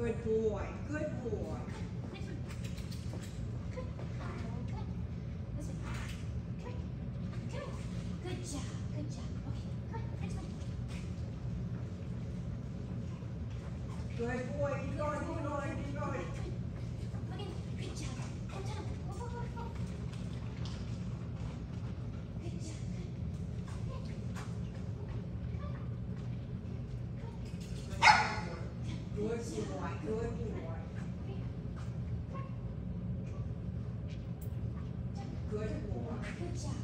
Good boy. Good boy. Good job. Good job. Okay, come on, next one. Good boy. Keep going, keep going, keep going. Okay, good job. Go, Tom. Go, go, go, go. Good job. Good boy. Good boy. Good boy. Good job.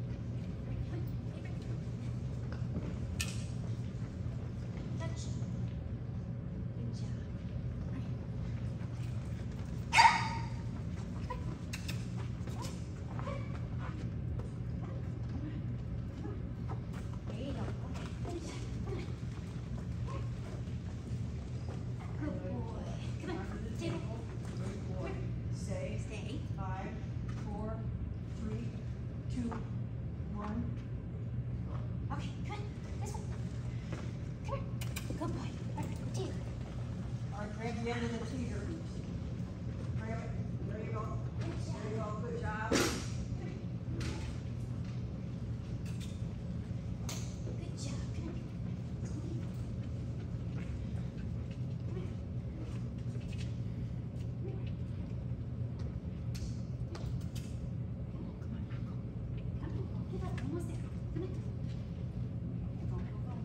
Touch. Good job. There you go. Okay, good job. Good boy. Come on, table. Good boy. Stay. Stay. 5, 4, 3, 2, 1. Okay, come on. This one. Come on. Good boy. All right, table. All right, grab the end of the teeter. Grab it. There you go. Good job. There you go. Good job. Good job. Come on. Give up. Almost there. Come on. Go, go, go.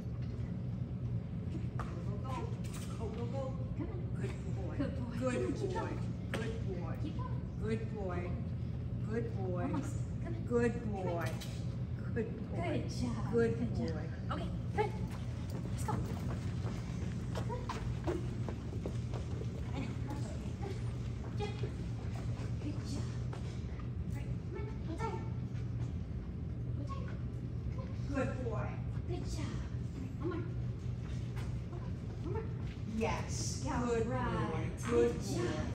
Go, go, go. Go, go, go. Come on. Good boy. Good boy. Good Keep boy. going. Good boy. Keep going. Good boy. Good boy. Almost. Come on. Good boy. Good boy. Good job. Good Good job. boy. Okay, good. Let's go. Good. I know. That's okay. Good. Good job. Right. Come on. Hold tight. Hold tight. Come on. Good boy. Good job. One more. One more. Yes. Yeah, Good right. boy. Good Good job. boy.